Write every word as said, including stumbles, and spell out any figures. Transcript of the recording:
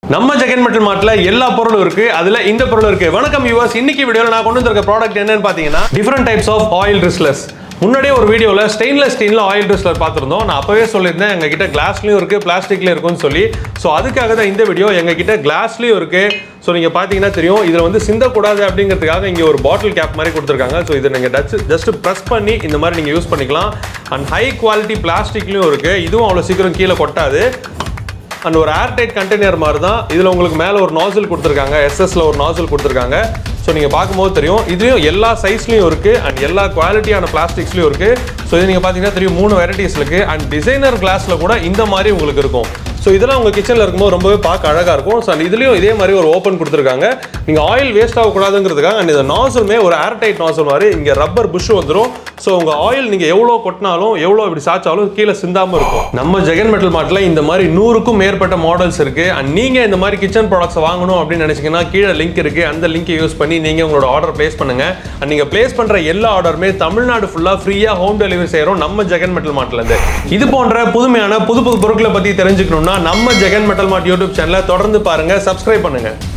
நம்ம ஜெகன் மெட்டல் மார்ட்ல எல்லா பொருளும் இருக்கு. அதுல இந்த பொருள் இருக்கு. வணக்கம் வியூவர்ஸ், இன்னைக்கு வீடியோல நான் கொண்டு வந்திருக்க ப்ராடக்ட் என்னன்னு பாத்தீங்கன்னா டிஃபரெண்ட் டைப்ஸ் ஆஃப் ஆயில் ரிஸ்லர்ஸ். முன்னாடியே ஒரு வீடியோல ஸ்டெயின்லெஸ் ஸ்டீல்ல ஆயில் ரிஸ்லர் பார்த்திருந்தோம். நான் அப்பவே சொல்லியிருந்தேன் எங்க கிட்ட கிளாஸ்லயும் இருக்கு, பிளாஸ்டிக்லயும் இருக்குன்னு சொல்லி. ஸோ அதுக்காக தான் இந்த வீடியோ. எங்க கிட்ட கிளாஸ்லயும் இருக்கு. ஸோ நீங்க பாத்தீங்கன்னா தெரியும், இதுல வந்து சிந்தக்கூடாது அப்படிங்கிறதுக்காக இங்க ஒரு பாட்டில் கேப் மாதிரி கொடுத்துருக்காங்க. ஸோ இதை நீங்க ஜஸ்ட் ப்ரெஸ் பண்ணி இந்த மாதிரி நீங்க யூஸ் பண்ணிக்கலாம். அண்ட் ஹை குவாலிட்டி பிளாஸ்டிக்லயும் இருக்கு. இதுவும் அவ்வளவு சீக்கிரம் கீழே கொட்டாது. அண்ட் ஒரு ஏர்டைட் கண்டெய்னர் மாதிரி தான். இதில் உங்களுக்கு மேலே ஒரு நாசில் கொடுத்துருக்காங்க, எஸ்எஸ்ல ஒரு நாசில் கொடுத்துருக்காங்க. ஸோ நீங்கள் பார்க்கும்போது தெரியும், இதுலேயும் எல்லா சைஸ்லையும் இருக்குது அண்ட் எல்லா குவாலிட்டியான பிளாஸ்டிக்ஸ்லையும் இருக்குது. ஸோ இது நீங்கள் பார்த்தீங்கன்னா தெரியும், மூணு வெரைட்டிஸ் இருக்குது. அண்ட் டிசைனர் கிளாஸில் கூட இந்த மாதிரி உங்களுக்கு இருக்கும். ஸோ இதெல்லாம் உங்கள் கிச்சனில் இருக்கும்போது ரொம்பவே பார்க்க அழகாக இருக்கும். ஸோ இதுலேயும் இதே மாதிரி ஒரு ஓப்பன் கொடுத்துருக்காங்க. நீங்கள் ஆயில் வேஸ்ட் ஆகக்கூடாதுங்கிறதுக்காக அண்ட் இந்த நாசலுமே ஒரு ஏர்டைட் நாசல் மாதிரி இங்கே ரப்பர் புஷ் வந்துடும். ஸோ உங்கள் ஆயில் நீங்கள் எவ்வளோ கொட்டினாலும் எவ்வளோ இப்படி சாய்ச்சாலும் கீழே சிந்தாமல் இருக்கும். நம்ம ஜெகன் மெட்டல் மார்ட்ல இந்த மாதிரி நூறுக்கும் மேற்பட்ட மாடல்ஸ் இருக்குது. அண்ட் நீங்கள் இந்த மாதிரி கிச்சன் ப்ராடக்ட்ஸ் வாங்கணும் அப்படின்னு நினச்சிங்கன்னா கீழே லிங்க் இருக்குது. அந்த லிங்க்கை யூஸ் பண்ணி நீங்கள் உங்களோட ஆர்டர் பிளேஸ் பண்ணுங்கள். அண்ட் நீங்கள் பிளேஸ் பண்ணுற எல்லா ஆர்டருமே தமிழ்நாடு ஃபுல்லாக ஃப்ரீயாக ஹோம் டெலிவரி செய்கிறோம் நம்ம ஜெகன் மெட்டல் மார்ட்லேருந்து. இது போன்ற புதுமையான புது புது பொருட்களை பற்றி தெரிஞ்சுக்கணும்னா நம்ம ஜெகன் மெட்டல் மார்ட் யூடியூப் சேனலை தொடர்ந்து பாருங்கள், சப்ஸ்கிரைப் பண்ணுங்கள்.